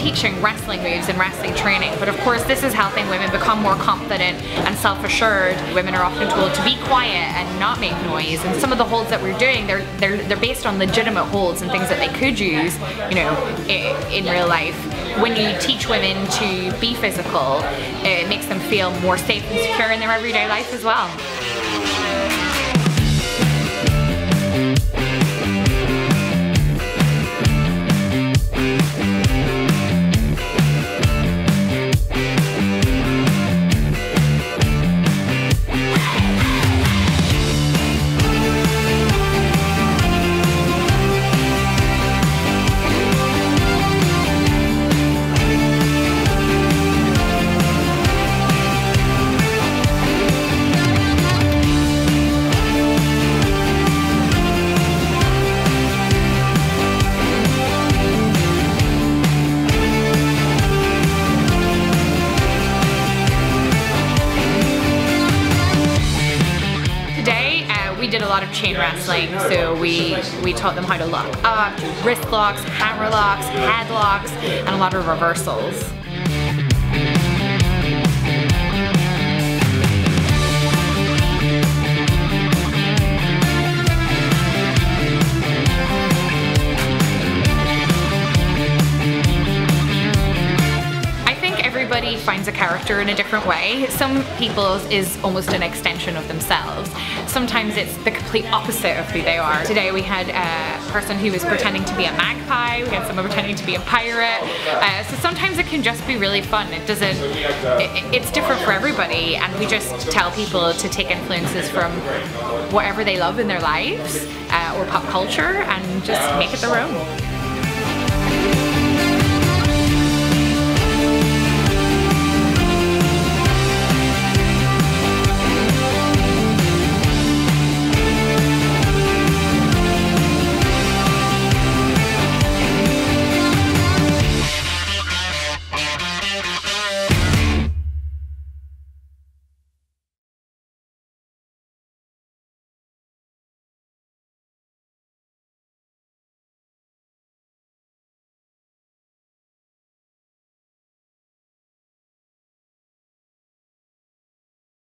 teaching wrestling moves and wrestling training, but of course this is helping women become more confident and self-assured. Women are often told to be quiet and not make noise, and some of the holds that we're doing, they're based on legitimate holds and things that they could use, you know, in real life. When you teach women to be physical, it makes them feel more safe and secure in their everyday life as well. We did a lot of chain wrestling, so we taught them how to lock up, do wrist locks, hammer locks, headlocks, and a lot of reversals. Everybody finds a character in a different way. Some people's is almost an extension of themselves. Sometimes it's the complete opposite of who they are. Today we had a person who was pretending to be a magpie, we had someone pretending to be a pirate. So sometimes it can just be really fun. It's different for everybody, and we just tell people to take influences from whatever they love in their lives or pop culture and just make it their own.